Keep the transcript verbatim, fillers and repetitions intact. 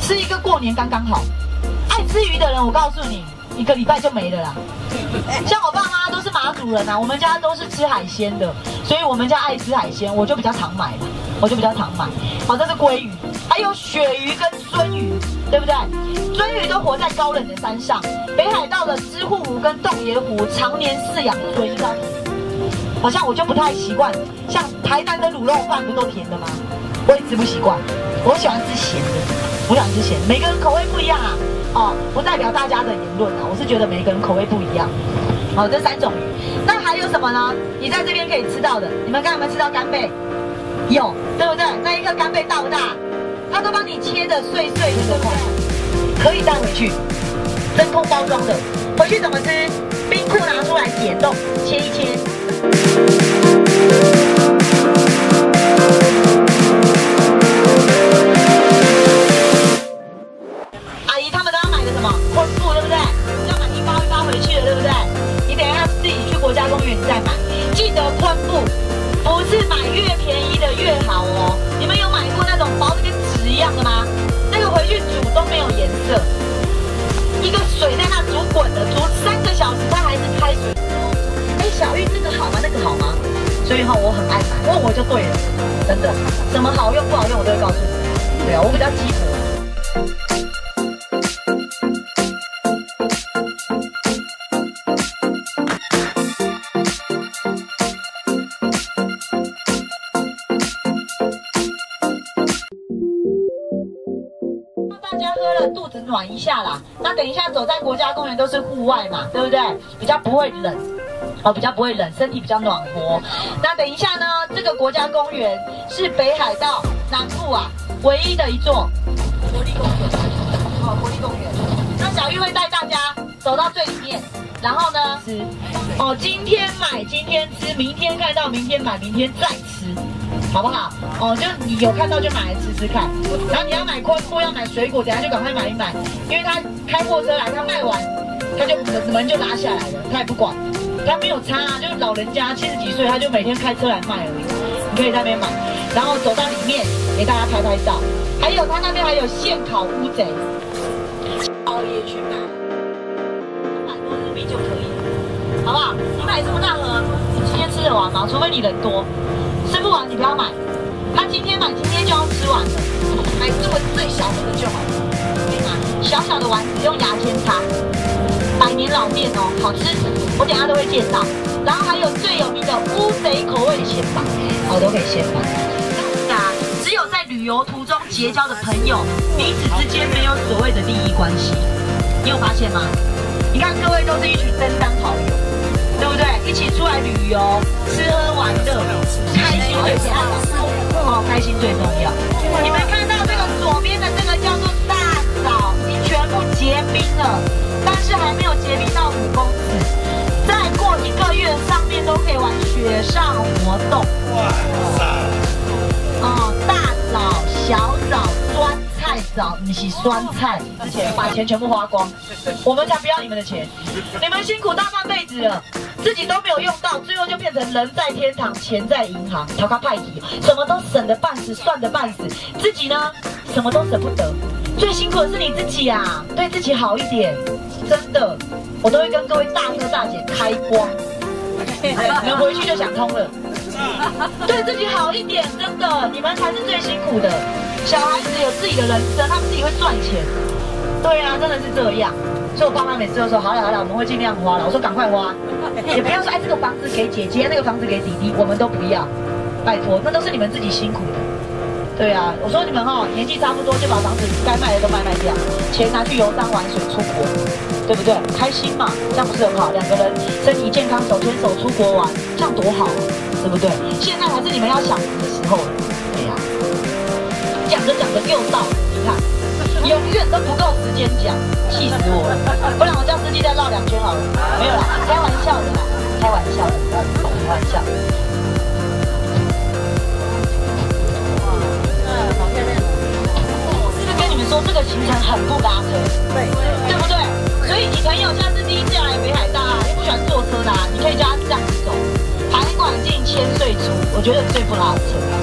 吃一个过年刚刚好。爱吃鱼的人，我告诉你，一个礼拜就没了啦。像我爸妈都是马祖人啊，我们家都是吃海鲜的，所以我们家爱吃海鲜，我就比较常买了，我就比较常买。好，这是鲑鱼，还有鳕鱼跟鳟鱼，对不对？鳟鱼都活在高冷的山上，北海道的支笏湖跟洞爷湖常年饲养鳟鱼。好像我就不太习惯，像台南的卤肉饭不都甜的吗？我也吃不习惯，我喜欢吃咸的，我喜欢吃咸的，每个人口味不一样啊。哦，不代表大家的言论啊，我是觉得每个人口味不一样。好，这三种鱼，那还有什么呢？你在这边可以吃到的，你们刚才有没有吃到干贝？有，对不对？那一颗干贝大不大？它都帮你切的碎碎的，对不对？可以带回去，真空包装的。回去怎么吃？冰库拿出来解冻，切一切。阿姨他们刚刚买的什么昆布，对不对？要买一包一包回去的，对不对？你等一下自己去国家公园再买。记得昆布不是买越便宜的越好哦。你们有买过那种薄的跟纸一样的吗？那个回去煮都没有颜色，一个水在那煮滚了，煮三个小时它还是开水。哎，小玉这个好吗？那个好吗？所以哈，我很爱买，问我就对了，真的，什么好用不好用我都会告诉你。对啊，我比较鸡婆。大家喝了肚子暖一下啦，那等一下走在国家公园都是户外嘛，对不对？比较不会冷，哦，比较不会冷，身体比较暖和。那等一下呢，这个国家公园是北海道南部啊唯一的一座国立公园，哦，国立公园。那小玉会带大家走到最里面，然后呢吃，哦，今天买今天吃，明天看到明天买明天再吃。好不好？哦，就你有看到就买来吃吃看。然后你要买昆布，要买水果，等下就赶快买一买，因为他开货车来，他卖完，他就门门就拉下来了，他也不管，他没有差啊，就是老人家七十几岁，他就每天开车来卖而已。你可以在那边买，然后走到里面给大家拍拍照。还有他那边还有现烤乌贼，熬夜去买，两百多日币就可以了，好不好？你买这么大盒，你今天吃得完吗？除非你人多。吃不完你不要买，他今天买今天就要吃完了，买这么最小的就好了。可以吗？小小的丸子用牙签擦，百年老店哦，好吃，我等一下都会介绍。然后还有最有名的乌贼口味的咸饭，我都可以先买。那只有在旅游途中结交的朋友，彼此之间没有所谓的利益关系，你有发现吗？你看各位都是一群登山好友。对不对？一起出来旅游，吃喝玩乐，开心最重要。哦，开心最重要。你们看到这个左边的这个叫做大枣，已经全部结冰了，但是还没有结冰到五公尺。再过一个月，上面都可以玩雪上活动。哇塞！哦，大枣、小枣、酸菜枣，你是酸菜，之前把钱全部花光，我们才不要你们的钱，你们辛苦大半辈子了。自己都没有用到，最后就变成人在天堂，钱在银行，逃卡派题，什么都省得半死，算得半死，自己呢什么都舍不得。最辛苦的是你自己啊，对自己好一点，真的，我都会跟各位大哥大姐开光，你们回去就想通了。对自己好一点，真的，你们才是最辛苦的。小孩子有自己的人生，他们自己会赚钱。对啊，真的是这样。所以我爸妈每次都说好了好了，我们会尽量花了。我说赶快花，也不要说哎这个房子给姐姐，那个房子给弟弟，我们都不要，拜托，那都是你们自己辛苦的。对啊，我说你们哈、哦、年纪差不多就把房子该卖的都卖卖掉，钱拿去游山玩水出国，对不对？开心嘛，这样不是很好？两个人身体健康手牵手出国玩，这样多好啊，对不对？现在还是你们要享福的时候了。对呀、啊，讲着讲着又到了，你看。永远都不够时间讲，气死我了！不然我叫司机再绕两圈好了。没有啦，开玩笑的啦，开玩笑的，开玩笑。哇，嗯，好漂亮！是不是跟你们说这个行程很不拉车？对，对不对？所以你朋友下次第一次来北海道啊，又不喜欢坐车的啊，你可以叫他这样子走，海馆进千岁出，我觉得最不拉车。